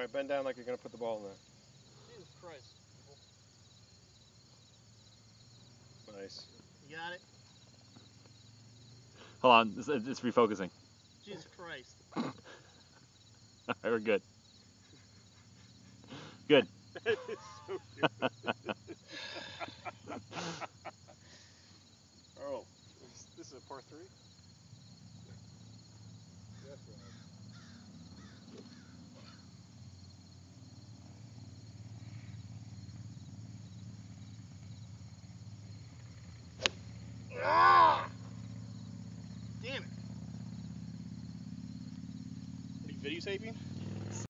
Alright, bend down like you're going to put the ball in there. Jesus Christ. Nice. You got it? Hold on, it's refocusing. Jesus Christ. Alright, we're good. Good. That is so cute. Oh, this is a par 3? Ah! Damn it. Are you videotaping?